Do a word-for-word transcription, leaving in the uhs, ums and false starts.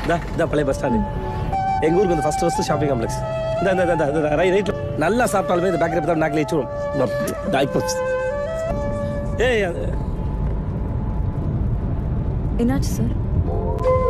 இதா இதா பழைய பஸ் ஸ்டாண்டு. எங்கள் ஊருக்கு வந்து ஃபஸ்ட்டு ஃபஸ்ட்டு ஷாப்பிங் காம்ப்ளெக்ஸ். இந்த இந்த இந்த ரைட் ரைட்டில் நல்லா சாப்பிட்டாலுமே இந்த பேக்கரி பார்த்தா நாக்கில் வச்சுருவோம். ஆயிப்போச்சு. ஏய் என்னாச்சு சார்?